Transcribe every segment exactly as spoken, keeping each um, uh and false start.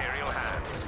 Imperial hands.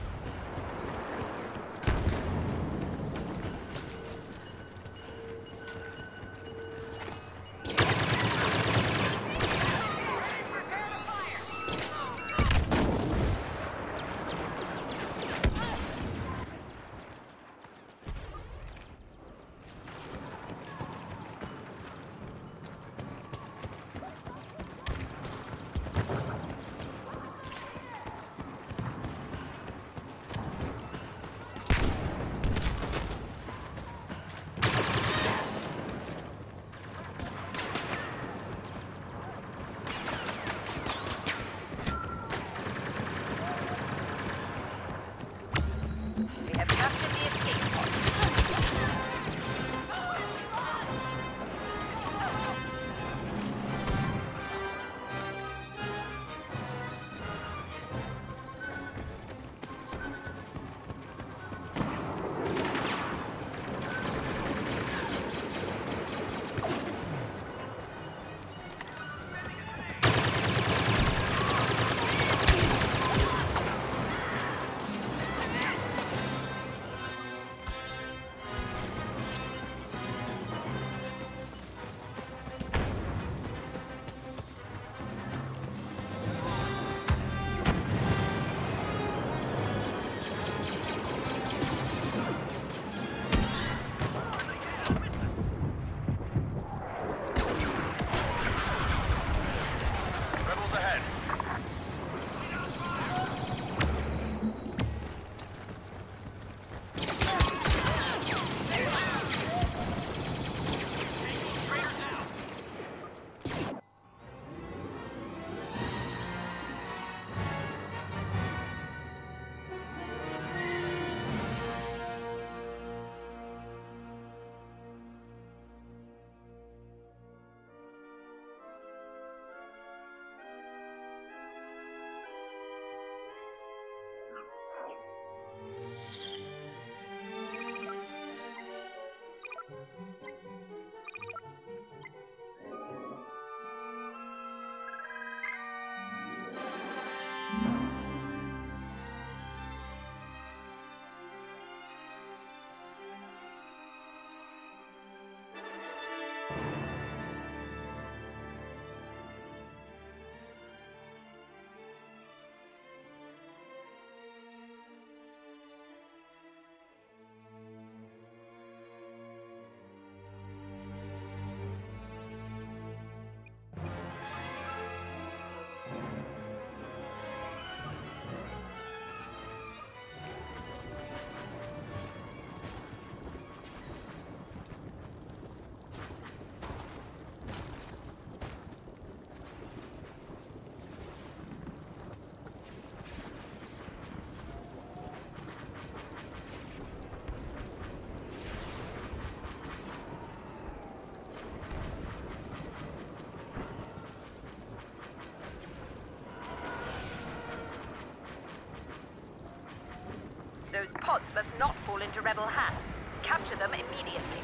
Those pods must not fall into rebel hands. Capture them immediately.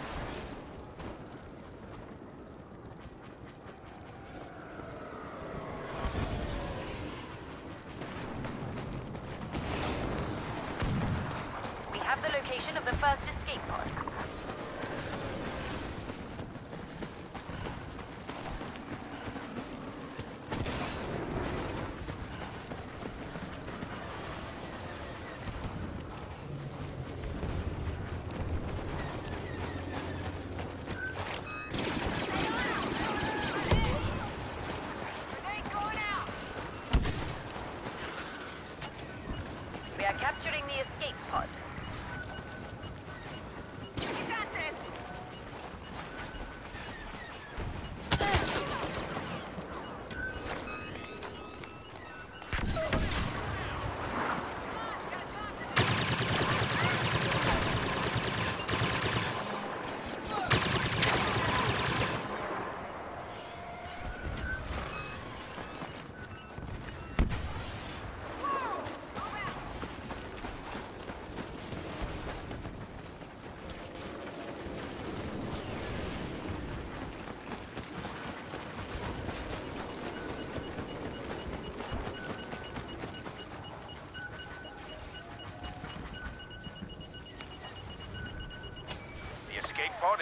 We have the location of the first escape pod. We are capturing the escape pod. You got this!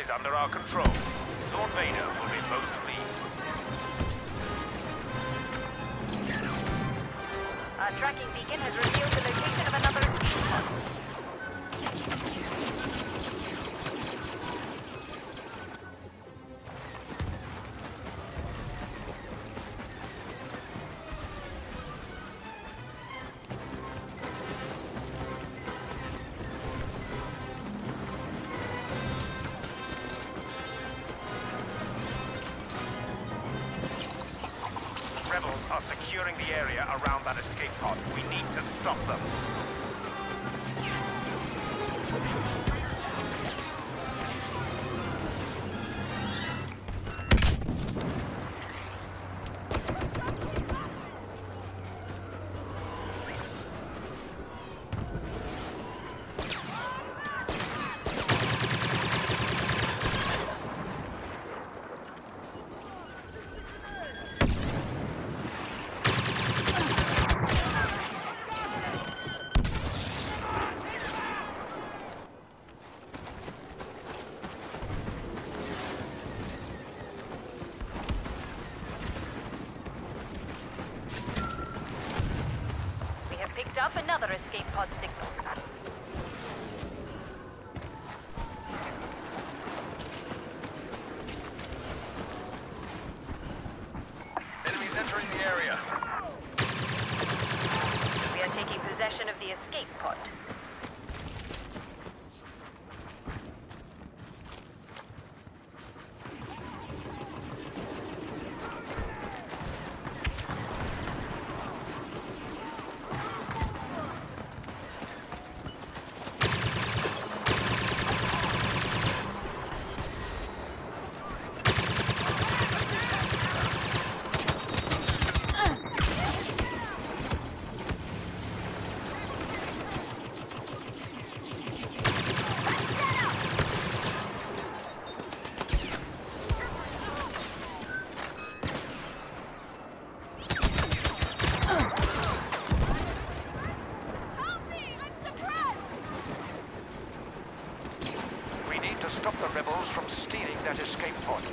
is under our control. Lord Vader will be most pleased. Our tracking beacon has revealed the location of another escape pod. Rebels are securing the area around that escape pod. We need to stop them. Picked up another escape pod signal. Enemies entering the area. We are taking possession of the escape pod. To stop the rebels from stealing that escape pod.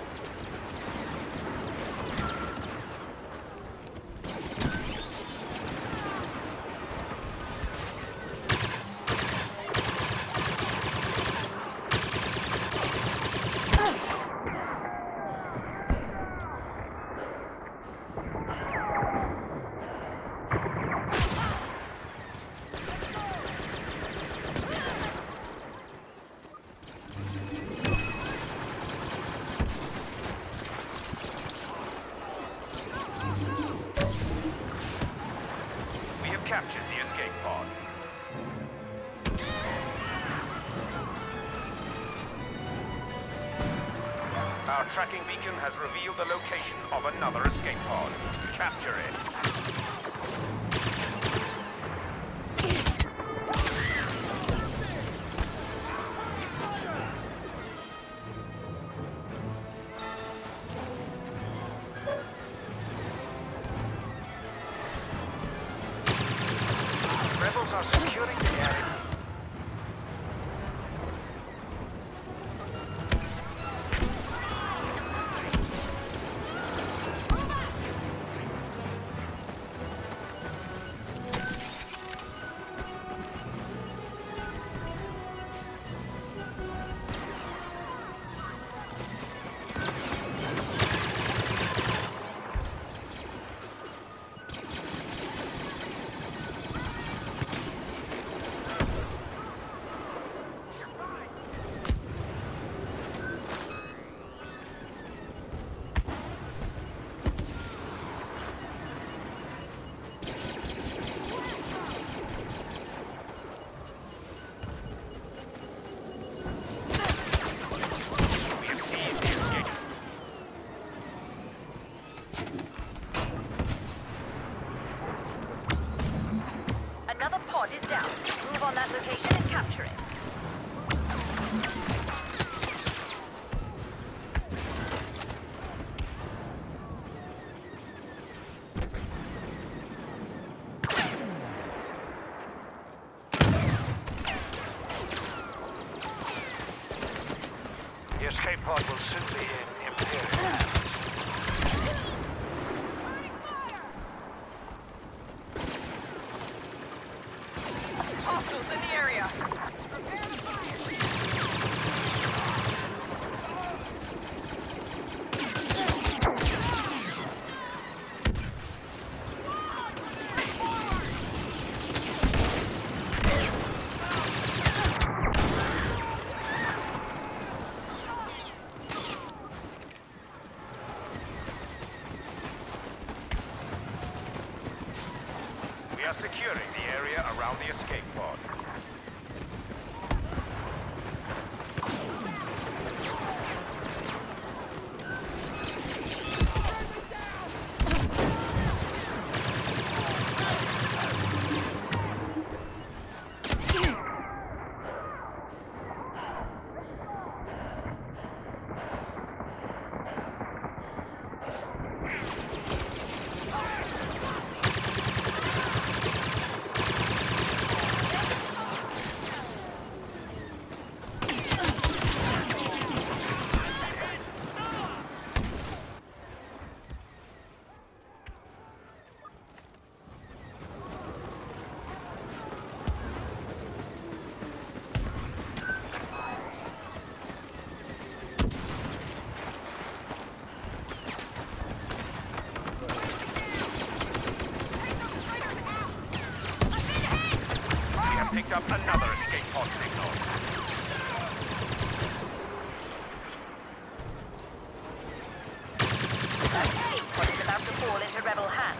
Captured the escape pod. Our tracking beacon has revealed the location of another escape pod. Capture it. Rebels are securing the area. Another pod is down. Move on that location and capture it. pod will soon be in Imperial hands. Hostiles in the area. We are securing the area around the escape pod. Picked up another escape pod signal. That escape pod is about to fall into rebel hands.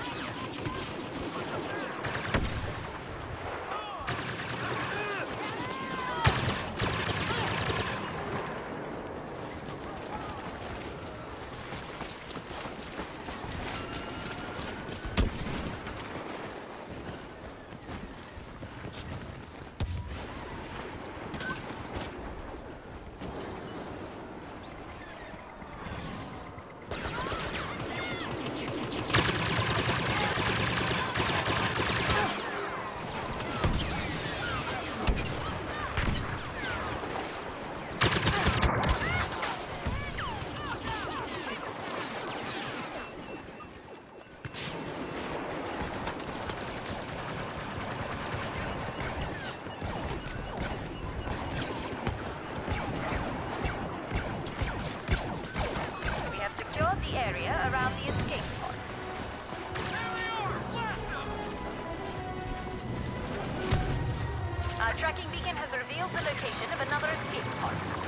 The area around the escape pod. Our tracking beacon has revealed the location of another escape pod.